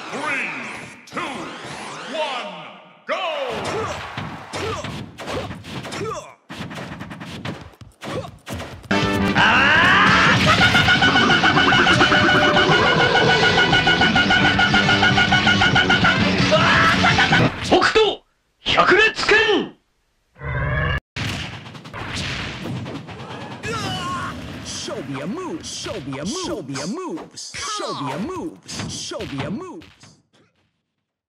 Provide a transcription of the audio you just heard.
Three, two, one, go! Show me a move. Show me a move. Show me a move. Show me a move. Show me a move.